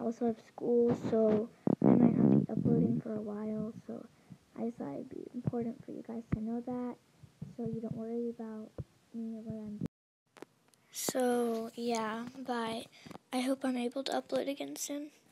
also have school, so I might not be uploading for a while, so I thought it'd be important for you guys to know that, so you don't worry about me or what I'm doing. So, yeah, bye. I hope I'm able to upload again soon.